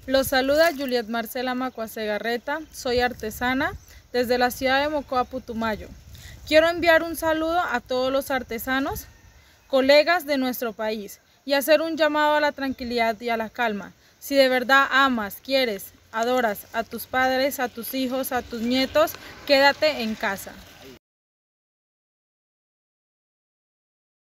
Los saluda Juliet Marcela Macua Segarreta, soy artesana desde la ciudad de Mocoa, Putumayo. Quiero enviar un saludo a todos los artesanos, colegas de nuestro país, y hacer un llamado a la tranquilidad y a la calma. Si de verdad amas, quieres, adoras a tus padres, a tus hijos, a tus nietos, quédate en casa.